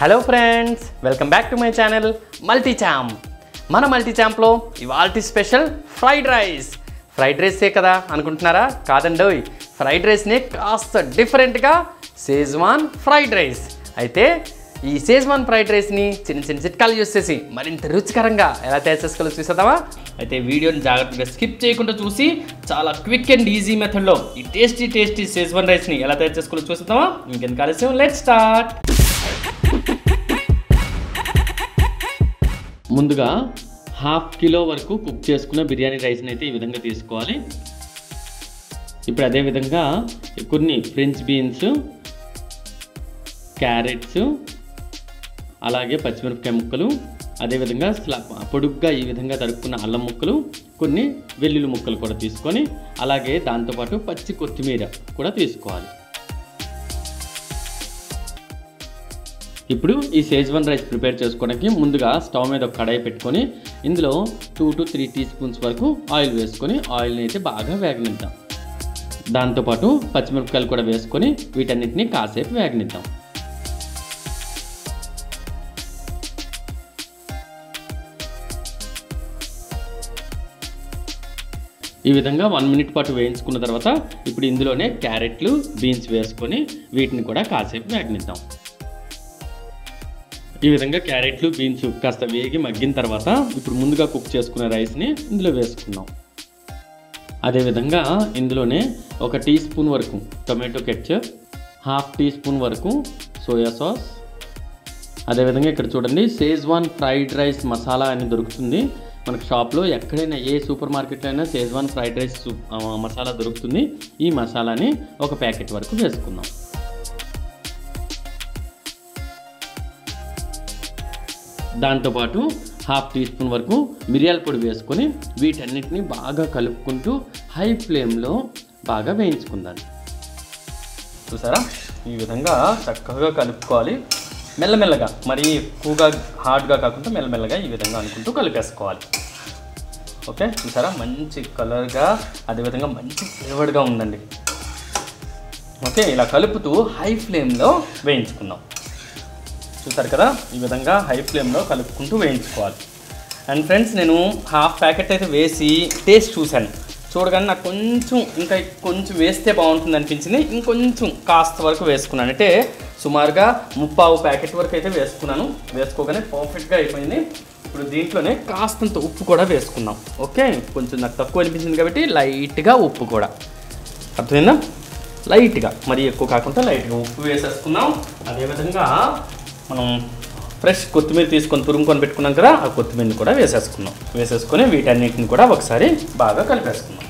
Hello friends, welcome back to my channel multi champ. మన multi ఛాంప్లో ఇవాల్టి special fried రైసే కదా అనుకుంటున్నారా? కాదండోయ్, ఫ్రైడ్ రైస్ని కాస్త డిఫరెంట్గా షెజ్వాన్ ఫ్రైడ్ రైస్. అయితే ఈ షెజ్వాన్ ఫ్రైడ్ రైస్ని చిన్న చిన్న చిట్కాలు యూస్ చేసి మరింత రుచికరంగా ఎలా తయారు చేసుకోవాలో చూసేద్దామా? అయితే వీడియోని జాగ్రత్తగా స్కిప్ చేయకుండా చూసి చాలా క్విక్ అండ్ ఈజీ మెథడ్లో ఈ టేస్టీ షెజ్వాన్ రైస్ని ఎలా తయారు చేసుకోవాలో చూసేద్దామా? ఇంకెందుకు ఆలస్యం, లెట్స్ స్టార్ట్. ముందుగా ½ కిలో వరకు కుక్ చేసుకున్న బిర్యానీ రైస్ని అయితే ఈ విధంగా తీసుకోవాలి. ఇప్పుడు అదేవిధంగా కొన్ని ఫ్రెంచ్ బీన్స్, క్యారెట్స్, అలాగే పచ్చిమిరపకాయ ముక్కలు, అదేవిధంగా పొడుగ్గా ఈ విధంగా తరుక్కున్న అల్లం ముక్కలు, కొన్ని వెల్లుల్లి ముక్కలు కూడా తీసుకొని, అలాగే దాంతోపాటు పచ్చి కొత్తిమీర కూడా తీసుకోవాలి. ఇప్పుడు ఈ షెజ్వాన్ రైస్ ప్రిపేర్ చేసుకోవడానికి ముందుగా స్టవ్ మీద ఒక కడాయి పెట్టుకొని ఇందులో 2 to 3 టీ స్పూన్స్ వరకు ఆయిల్ వేసుకొని ఆయిల్ని అయితే బాగా వేగనిద్దాం. దాంతోపాటు పచ్చిమిరపకాయలు కూడా వేసుకొని వీటన్నిటిని కాసేపు వేగనిద్దాం. ఈ విధంగా 1 మినిట్ పాటు వేయించుకున్న తర్వాత ఇప్పుడు ఇందులోనే క్యారెట్లు, బీన్స్ వేసుకొని వీటిని కూడా కాసేపు వేగనిద్దాం. ఈ విధంగా క్యారెట్లు, బీన్స్ కాస్త వేగి మగ్గిన తర్వాత ఇప్పుడు ముందుగా కుక్ చేసుకున్న రైస్ని ఇందులో వేసుకుందాం. అదేవిధంగా ఇందులోనే 1 టీ స్పూన్ వరకు టొమాటో కెచప్, ½ టీ స్పూన్ వరకు సోయా సాస్, అదేవిధంగా ఇక్కడ చూడండి షెజ్వాన్ ఫ్రైడ్ రైస్ మసాలా అని దొరుకుతుంది మనకు షాప్లో. ఎక్కడైనా ఏ సూపర్ మార్కెట్లో అయినా షెజ్వాన్ ఫ్రైడ్ రైస్ మసాలా దొరుకుతుంది. ఈ మసాలాని 1 ప్యాకెట్ వరకు వేసుకుందాం. దాంతోపాటు ½ టీ స్పూన్ వరకు మిరియాల పొడి వేసుకొని వీటన్నిటిని బాగా కలుపుకుంటూ హై ఫ్లేమ్లో బాగా వేయించుకుందాం. చూసారా, ఈ విధంగా చక్కగా కలుపుకోవాలి. మెల్లమెల్లగా, మరీ ఎక్కువగా హార్డ్గా కాకుండా మెల్లమెల్లగా ఈ విధంగా అనుకుంటూ కలిపేసుకోవాలి. ఓకే, చూసారా, మంచి కలర్గా అదేవిధంగా మంచి ఫ్లేవర్డ్గా ఉందండి. ఓకే, ఇలా కలుపుతూ హై ఫ్లేమ్లో వేయించుకుందాం. చూసారు కదా, ఈ విధంగా హై ఫ్లేమ్లో కలుపుకుంటూ వేయించుకోవాలి. అండ్ ఫ్రెండ్స్, నేను ½ ప్యాకెట్ అయితే వేసి టేస్ట్ చూశాను. చూడగానే నాకు కొంచెం వేస్తే బాగుంటుంది అనిపించింది. ఇంకొంచెం కాస్త వరకు వేసుకున్నాను. అంటే సుమారుగా 3/4 ప్యాకెట్ వరకు అయితే వేసుకున్నాను. వేసుకోగానే పర్ఫెక్ట్గా అయిపోయింది. ఇప్పుడు దీంట్లోనే కాస్తంత ఉప్పు కూడా వేసుకున్నాం. ఓకే, కొంచెం నాకు తక్కువ అనిపించింది కాబట్టి లైట్గా ఉప్పు కూడా, అర్థమైందా? లైట్గా, మరీ ఎక్కువ కాకుండా లైట్గా ఉప్పు వేసేసుకున్నాం. అదేవిధంగా మనం ఫ్రెష్ కొత్తిమీర తీసుకొని తురుముకొని పెట్టుకున్నాం కదా, ఆ కొత్తిమీరని కూడా వేసేసుకొని వీటన్నిటిని కూడా ఒకసారి బాగా కలిపేసుకున్నాం.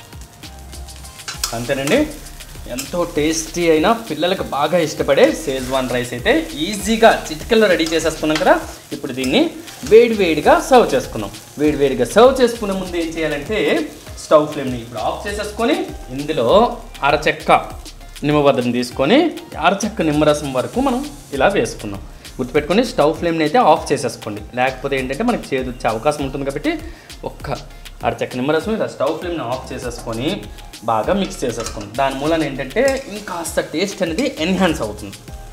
అంతేనండి, ఎంతో టేస్టీ అయినా పిల్లలకు బాగా ఇష్టపడే షెజ్వాన్ రైస్ అయితే ఈజీగా చిటికల్లో రెడీ చేసేసుకున్నాం కదా. ఇప్పుడు దీన్ని వేడివేడిగా సర్వ్ చేసుకున్నాం. వేడివేడిగా సర్వ్ చేసుకునే ముందు ఏం చేయాలంటే స్టవ్ ఫ్లేమ్ని ఇప్పుడు ఆఫ్ చేసేసుకొని ఇందులో అరచెక్క నిమ్మబద్దం తీసుకొని అరచెక్క నిమ్మరసం వరకు మనం ఇలా వేసుకున్నాం. గుర్తుపెట్టుకొని స్టవ్ ఫ్లేమ్ని అయితే ఆఫ్ చేసేసుకోండి, లేకపోతే ఏంటంటే మనకి చేదు వచ్చే అవకాశం ఉంటుంది. కాబట్టి ఒక్క అరచెక్క నిమ్మరసం ఇలా స్టవ్ ఫ్లేమ్ని ఆఫ్ చేసేసుకొని బాగా మిక్స్ చేసేసుకోండి. దాని మూలన ఏంటంటే ఇంకాస్త టేస్ట్ అనేది ఎన్హాన్స్ అవుతుంది.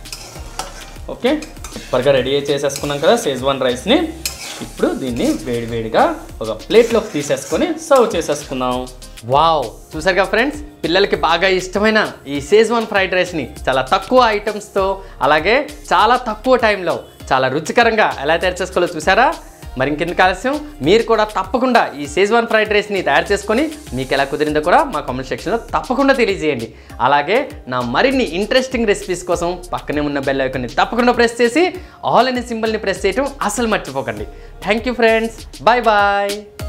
ఓకే, సూపర్గా రెడీ చేసేసుకున్నాం కదా షెజ్వాన్ రైస్ని. ఇప్పుడు దీన్ని వేడివేడిగా ఒక ప్లేట్లోకి తీసేసుకొని సర్వ్ చేసేసుకుందాం. వావ్, చూసారుగా ఫ్రెండ్స్, పిల్లలకి బాగా ఇష్టమైన ఈ షెజ్వాన్ ఫ్రైడ్ రైస్ని చాలా తక్కువ ఐటమ్స్తో అలాగే చాలా తక్కువ టైంలో చాలా రుచికరంగా ఎలా తయారు చేసుకోవాలో చూసారా? మరి ఇంకెందుకు ఆలస్యం, మీరు కూడా తప్పకుండా ఈ షెజ్వాన్ ఫ్రైడ్ రైస్ని తయారు చేసుకొని మీకు ఎలా కుదిరిందో కూడా మా కామెంట్ సెక్షన్లో తప్పకుండా తెలియజేయండి. అలాగే నా మరిన్ని ఇంట్రెస్టింగ్ రెసిపీస్ కోసం పక్కనే ఉన్న బెల్ ఐకాన్ని తప్పకుండా ప్రెస్ చేసి ఆల్ అనే సింబల్ని ప్రెస్ చేయడం అసలు మర్చిపోకండి. Thank you friends, bye bye.